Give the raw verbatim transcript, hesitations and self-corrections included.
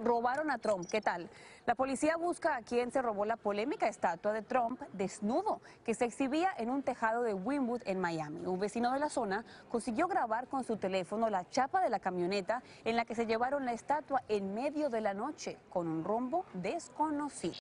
Robaron a Trump. ¿Qué tal? La policía busca a quien se robó la polémica estatua de Trump desnudo que se exhibía en un tejado de Wynwood en Miami. Un vecino de la zona consiguió grabar con su teléfono la chapa de la camioneta en la que se llevaron la estatua en medio de la noche con un rumbo desconocido.